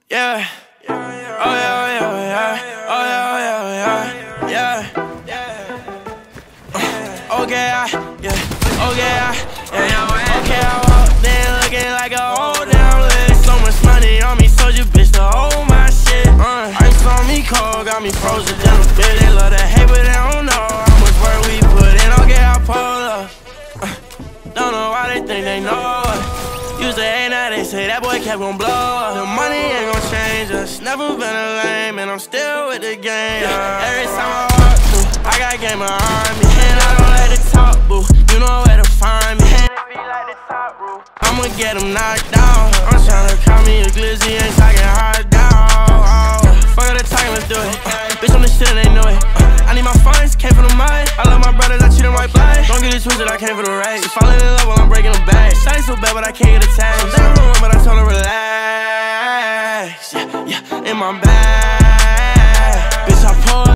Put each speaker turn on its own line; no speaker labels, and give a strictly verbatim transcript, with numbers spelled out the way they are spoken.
Yeah. Oh yeah, oh yeah, oh yeah. Oh yeah, oh yeah, oh yeah. Yeah. Uh, okay, I, yeah. Okay, I, yeah. Okay, I walked in looking like a old damn list. So much money on me, told you bitch to hold my shit. Uh, ice on me cold, got me frozen down a bit. They love to hate, but they don't know how much work we put in. Okay, I pull up. Uh, don't know why they think they know us. Used to hate, now they say that boy kept gon' blow up. The money ain't gon' change us. Never been a lame, and I'm still with the game. Yeah. Every time I walk through, I got game behind me. And I don't like to talk, boo. You know where to find me. And if he like the top roof, I'ma get him knocked down. I'm tryna call me a glizzy, ain't talking hard down. Oh, fuck all the talking, let's do it. Uh, bitch, on this shit and they know it. Uh, I need my funds, came from the mud. I love my brothers, I treat them right blood. Don't get it twisted, I came for the race. She falling in love while I'm breaking them back. Shawty so bad, but I can't get attached. They don't know, but I told her relax. Yeah, yeah, in my bag.